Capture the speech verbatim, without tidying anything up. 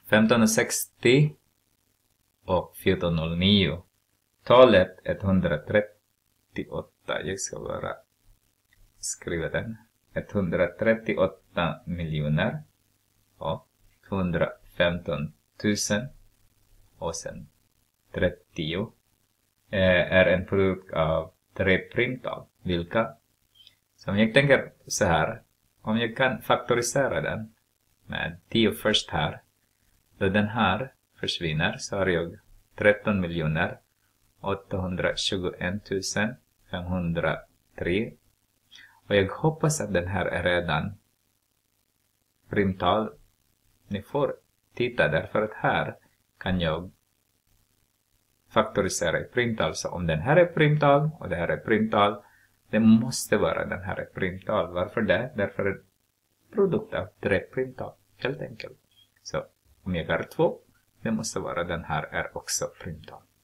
femtonhundrasextio och fjortonhundranio. Talet etthundratrettioåtta. Jag ska bara skriva den. etthundratrettioåtta miljoner och tvåhundrafemton tusen och sen trettio är en produkt av tre primtal. Vilka? Så om jag tänker så här. Om jag kan faktorisera den med tio först här. Då den här försvinner så har jag tretton miljoner åttahundratjugoett tusen femhundratre. Och jag hoppas att den här är redan primtal. Ni får titta därför att här kan jag faktorisera i primtal. Så om den här är primtal och det här är primtal, det måste vara den här är primtal. Varför det? Därför är det produkt av tre primtal. Helt enkelt. Så om jag har två, det måste vara den här är också primtal.